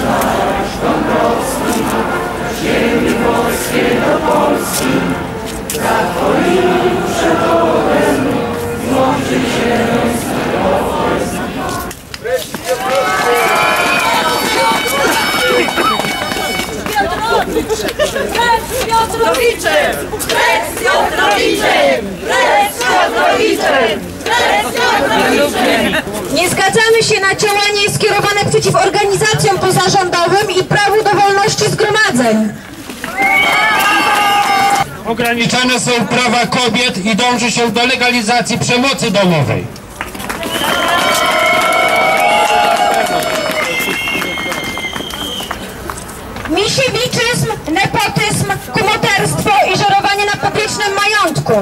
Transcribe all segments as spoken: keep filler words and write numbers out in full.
Piotrowiczem! Precz z Piotrowiczem! Precz z Piotrowiczem! Precz z Piotrowiczem! Nie zgadzamy się na działanie skierowane przeciw organizacjom pozarządowym i prawu do wolności zgromadzeń. Ograniczane są prawa kobiet i dąży się do legalizacji przemocy domowej. Misiewiczyzm, nepotyzm, kumoterstwo i żerowanie na publicznym majątku.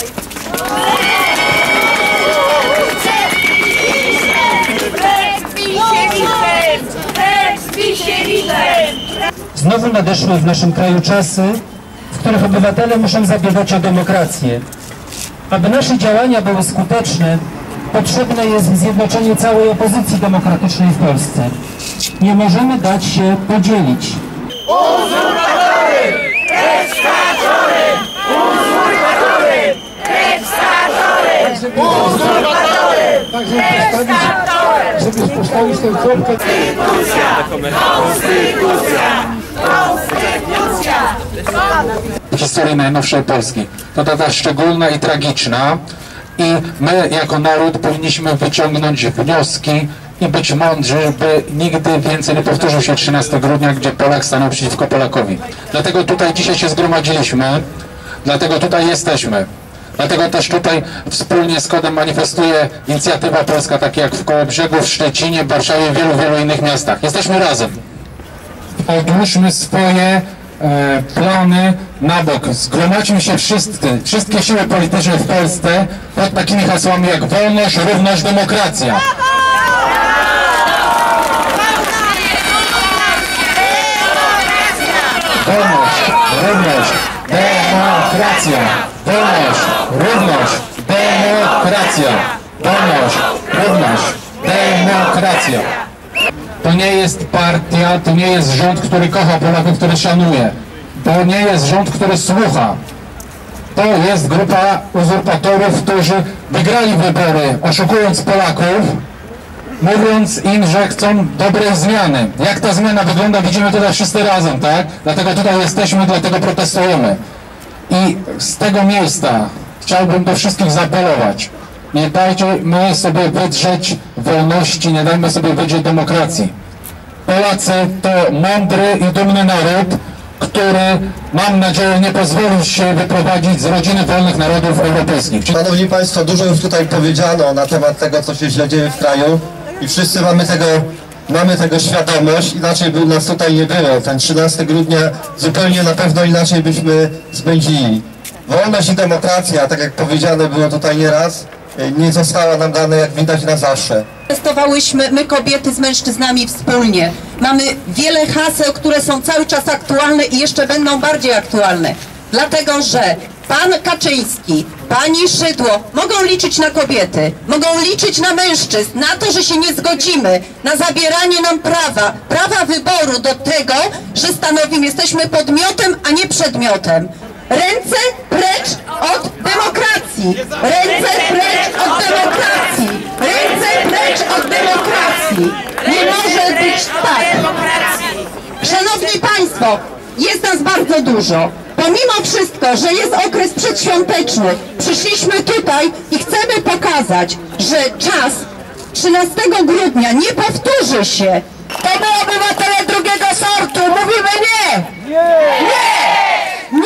Znowu nadeszły w naszym kraju czasy, w których obywatele muszą zabiegać o demokrację. Aby nasze działania były skuteczne, potrzebne jest zjednoczenie całej opozycji demokratycznej w Polsce. Nie możemy dać się podzielić. Uzurpatory! Ekstatory! Uzurpatory! Ekstatory! Uzurpatory! Ekstatory! Żeby postawić tę kropkę. Konstytucja! Konstytucja! Konstytucja! Historii najnowszej Polski. To data szczególna i tragiczna i my jako naród powinniśmy wyciągnąć wnioski i być mądrzy, by nigdy więcej nie powtórzył się trzynastego grudnia, gdzie Polak stanął przeciwko Polakowi. Dlatego tutaj dzisiaj się zgromadziliśmy, dlatego tutaj jesteśmy. Dlatego też tutaj wspólnie z kodem manifestuje inicjatywa polska, takie jak w Kołobrzegu, w Szczecinie, w Warszawie, w wielu, wielu innych miastach. Jesteśmy razem. Odłóżmy swoje e, plany na bok. Zgromadźmy się wszyscy, wszystkie siły polityczne w Polsce pod takimi hasłami jak wolność, równość, demokracja. Wolność, równość, demokracja. Wolność, równość, demokracja. Wolność, równość, demokracja. To nie jest partia, to nie jest rząd, który kocha Polaków, który szanuje. To nie jest rząd, który słucha. To jest grupa uzurpatorów, którzy wygrali wybory, oszukując Polaków, mówiąc im, że chcą dobrej zmiany. Jak ta zmiana wygląda, widzimy tutaj wszyscy razem, tak? Dlatego tutaj jesteśmy, dlatego protestujemy. I z tego miejsca chciałbym do wszystkich zaapelować. Nie dajmy sobie wydrzeć wolności, nie dajmy sobie wydrzeć demokracji. Polacy to mądry i dumny naród, który, mam nadzieję, nie pozwoli się wyprowadzić z rodziny wolnych narodów europejskich. Szanowni Państwo, dużo już tutaj powiedziano na temat tego, co się źle dzieje w kraju i wszyscy mamy tego, mamy tego świadomość, inaczej by nas tutaj nie było. Ten trzynastego grudnia zupełnie na pewno inaczej byśmy spędzili. Wolność i demokracja, tak jak powiedziane było tutaj nieraz, nie została nam dana, jak widać, na zawsze. Protestowałyśmy my kobiety z mężczyznami wspólnie. Mamy wiele haseł, które są cały czas aktualne i jeszcze będą bardziej aktualne. Dlatego, że pan Kaczyński, pani Szydło mogą liczyć na kobiety, mogą liczyć na mężczyzn, na to, że się nie zgodzimy na zabieranie nam prawa, prawa wyboru do tego, że stanowimy, jesteśmy podmiotem, a nie przedmiotem. Ręce precz od demokracji! Ręce precz od demokracji! Ręce precz od demokracji! Nie może być tak! Szanowni Państwo, jest nas bardzo dużo. Pomimo wszystko, że jest okres przedświąteczny, przyszliśmy tutaj i chcemy pokazać, że czas trzynastego grudnia nie powtórzy się. To my, obywatele drugiego sortu, mówimy nie! Nie! Nie!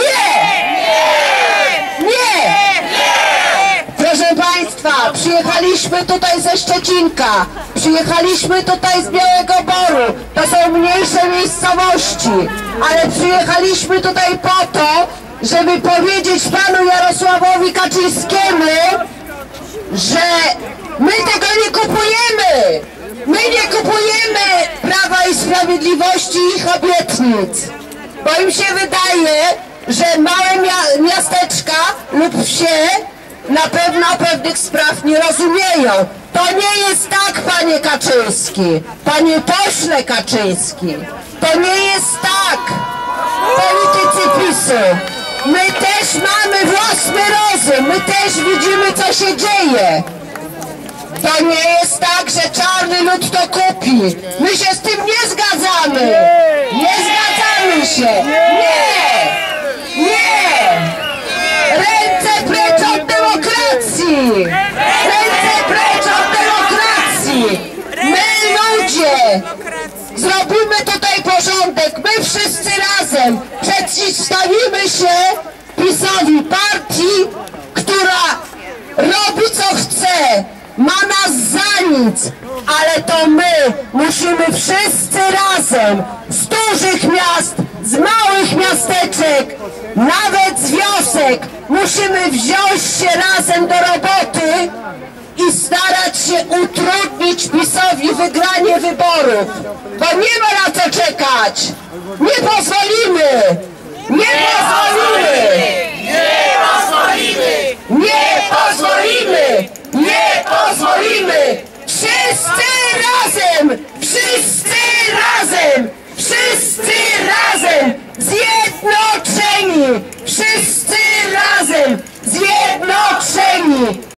Nie! Nie! Proszę Państwa, przyjechaliśmy tutaj ze Szczecinka, przyjechaliśmy tutaj z Białego Boru, to są mniejsze miejscowości, ale przyjechaliśmy tutaj po to, żeby powiedzieć panu Jarosławowi Kaczyńskiemu, że my tego nie kupujemy! My nie kupujemy Prawa i Sprawiedliwości i ich obietnic, bo im się wydaje, że małe mia miasteczka lub wsie na pewno pewnych spraw nie rozumieją. To nie jest tak, panie Kaczyński, panie pośle Kaczyński. To nie jest tak, politycy PiSu. My też mamy własny rozum, my też widzimy, co się dzieje. To nie jest tak, że czarny lud to kupi. My się z tym nie zgadzamy. Nie zgadzamy się. Nie! Nie! Ręce precz od demokracji! Ręce precz od demokracji! My ludzie zrobimy tutaj porządek. My wszyscy razem przeciwstawimy się PiS-owi, partii, która robi co chce. Ma nas za nic, ale to my musimy wszyscy razem z dużych miast, z małych miasteczek, nawet z wiosek, musimy wziąć się razem do roboty i starać się utrudnić PiS-owi wygranie wyborów, bo nie ma na co czekać. Nie pozwolimy! Nie pozwolimy! Nie pozwolimy! Nie pozwolimy! Nie pozwolimy! Wszyscy razem! Wszyscy razem! Wszyscy razem! Zjednoczeni! Wszyscy razem! Zjednoczeni!